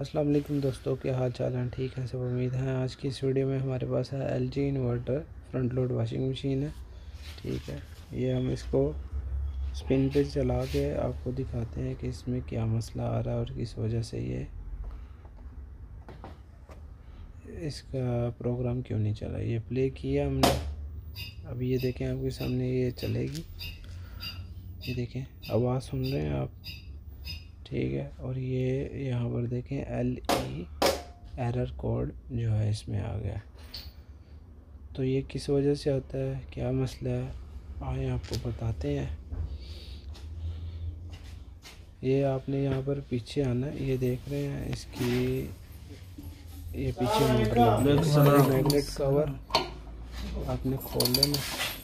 अस्सलाम वालेकुम दोस्तों, क्या हाल चाल हैं? ठीक है सब, उम्मीद है। आज की इस वीडियो में हमारे पास है LG inverter front load washing machine है। ठीक है, ये हम इसको स्पिन पे चला के आपको दिखाते हैं कि इसमें क्या मसला आ रहा है और किस वजह से ये इसका प्रोग्राम क्यों नहीं चला। ये प्ले किया हमने, अब ये देखें आपके सामने ये चलेगी। ये देखें, आवाज़ सुन रहे हैं आप? ठीक है, और ये यहाँ पर देखें LE एरर कोड जो है इसमें आ गया। तो ये किस वजह से होता है, क्या मसला है, आए आपको बताते हैं। ये आपने यहाँ पर पीछे आना है, ये देख रहे हैं इसकी, ये पीछे मोटर मैग्नेट कवर आपने खोल लेना।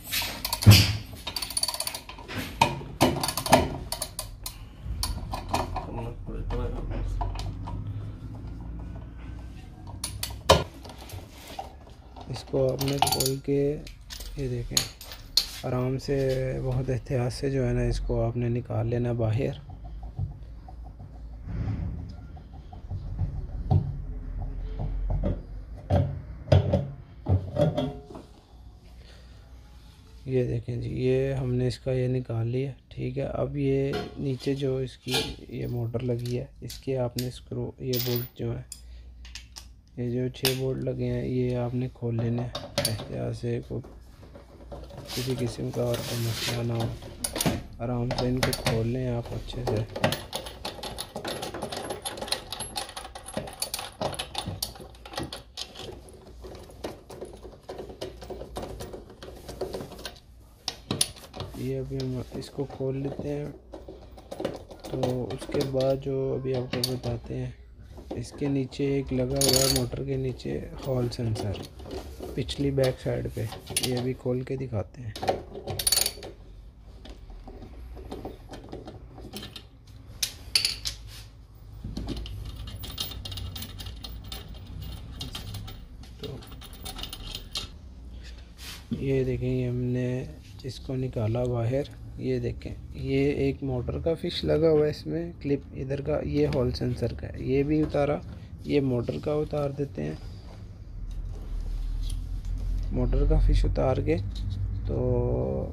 इसको आपने खोल के, ये देखें, आराम से बहुत एहतियात से जो है ना इसको आपने निकाल लेना बाहर। ये देखें जी, ये हमने इसका ये निकाल लिया। ठीक है, अब ये नीचे जो इसकी ये मोटर लगी है, इसके आपने स्क्रू, ये बोल्ट जो है, ये जो 6 बोल्ट लगे हैं, ये आपने खोल लेने एहतियात से, को किसी किस्म का और कोई मसला ना हो। आराम से इनको खोल लें आप अच्छे से। ये अभी हम इसको खोल लेते हैं। तो उसके बाद जो अभी आपको बताते हैं, इसके नीचे एक लगा हुआ है मोटर के नीचे हॉल सेंसर, पिछली बैक साइड पे। ये अभी खोल के दिखाते हैं। तो ये देखें, ये हमने इसको निकाला बाहर। ये देखें, ये एक मोटर का फिश लगा हुआ है इसमें, क्लिप इधर का, ये हॉल सेंसर का है, ये भी उतारा। ये मोटर का उतार देते हैं, मोटर का फिश उतार के। तो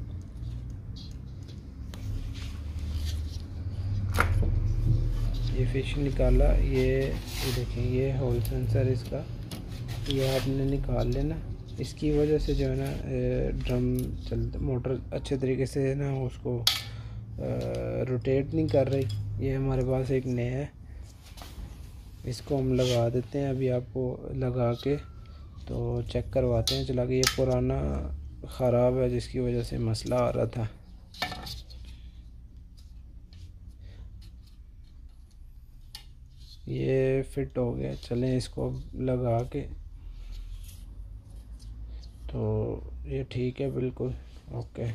ये फिश निकाला, ये देखें, ये हॉल सेंसर इसका, ये आपने निकाल लेना। इसकी वजह से जो है ना ड्रम चलता, मोटर अच्छे तरीके से ना उसको रोटेट नहीं कर रही। ये हमारे पास एक नया है, इसको हम लगा देते हैं। अभी आपको लगा के तो चेक करवाते हैं चला के। ये पुराना ख़राब है जिसकी वजह से मसला आ रहा था। ये फिट हो गया, चलें इसको लगा के। तो ये ठीक है, बिल्कुल ओके।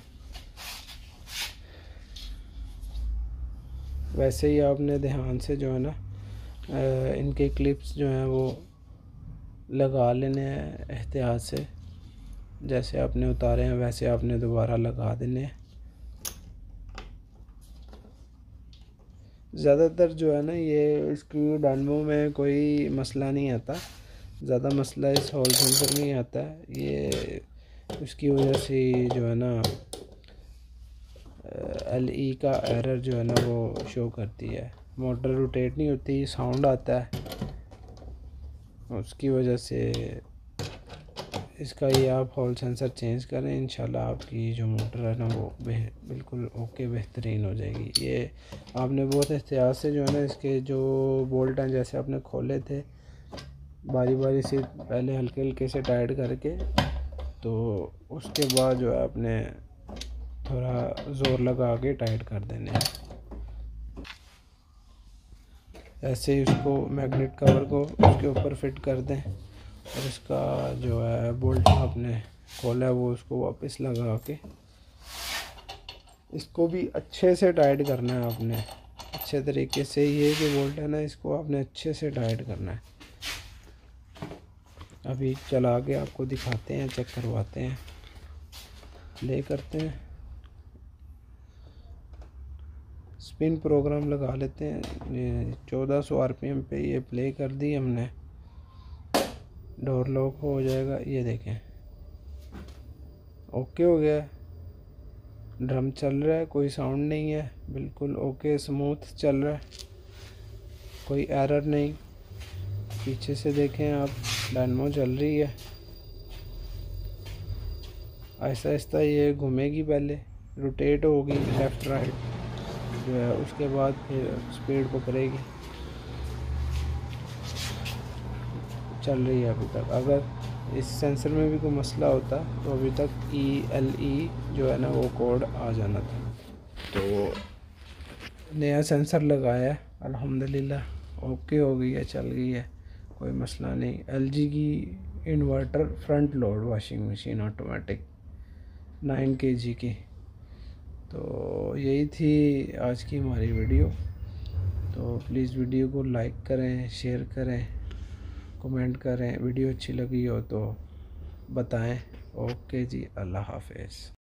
वैसे ही आपने ध्यान से जो है ना इनके क्लिप्स जो हैं वो लगा लेने हैं एहतियात से। जैसे आपने उतारे हैं वैसे आपने दोबारा लगा देने हैं। ज़्यादातर जो है ना ये इसकी डायनेमो में कोई मसला नहीं आता, ज़्यादा मसला इस हॉल सेंसर में ही आता है। ये उसकी वजह से जो है ना LE का एरर जो है ना वो शो करती है, मोटर रोटेट नहीं होती, साउंड आता है, उसकी वजह से इसका ये आप हॉल सेंसर चेंज करें। इंशाल्लाह आपकी जो मोटर है ना वो बिल्कुल ओके, बेहतरीन हो जाएगी। ये आपने बहुत एहतियात से जो है ना इसके जो बोल्ट हैं, जैसे आपने खोले थे, बारी बारी से पहले हल्के हल्के से टाइट करके, तो उसके बाद जो है आपने थोड़ा ज़ोर लगा के टाइट कर देने हैं। ऐसे ही उसको मैग्नेट कवर को उसके ऊपर फिट कर दें, और इसका जो है बोल्ट आपने खोला है वो उसको वापस लगा के इसको भी अच्छे से टाइट करना है आपने, अच्छे तरीके से। ये जो बोल्ट है ना इसको आपने अच्छे से टाइट करना है। अभी चला के आपको दिखाते हैं, चेक करवाते हैं, प्ले करते हैं। स्पिन प्रोग्राम लगा लेते हैं। 1400 RPM पे ये प्ले कर दी हमने, डोर लॉक हो जाएगा। ये देखें ओके हो गया, ड्रम चल रहा है, कोई साउंड नहीं है, बिल्कुल ओके स्मूथ चल रहा है, कोई एरर नहीं। पीछे से देखें आप, डायनमो चल रही है, आहिस्ता आहिस्ता ये घूमेगी, पहले रोटेट होगी लेफ़्ट राइट जो है, उसके बाद फिर स्पीड पकड़ेगी। चल रही है अभी तक। अगर इस सेंसर में भी कोई मसला होता तो अभी तक ELE जो है ना वो कोड आ जाना था। तो नया सेंसर लगाया है, अल्हम्दुलिल्लाह ओके हो गई है, चल गई है, कोई मसला नहीं। LG की inverter front load washing machine automatic 9 kg की। तो यही थी आज की हमारी वीडियो। तो प्लीज़ वीडियो को लाइक करें, शेयर करें, कमेंट करें। वीडियो अच्छी लगी हो तो बताएं। ओके जी, अल्लाह हाफ़िज़।